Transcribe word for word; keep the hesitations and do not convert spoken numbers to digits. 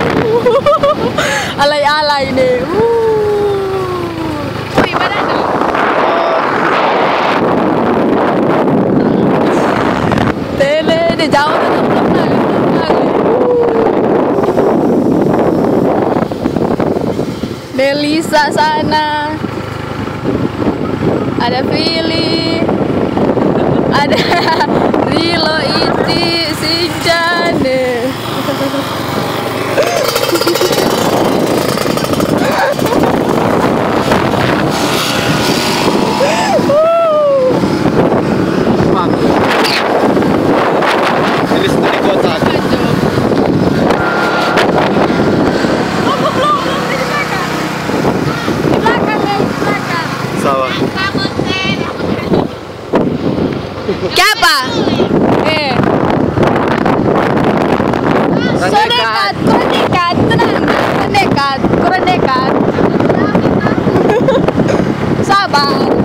Alay-alay nih. Wih, mana nih? Tele, dia jauh tuh belum lagi, belum lagi. Melisa sana. Ada Fili. Ada Rilo, Iti, Sinjane. Ini setari kotak. Sawa. Siapa? Eh. So dekat, kurang dekat, tenang, kurang dekat, kurang dekat. Sabar.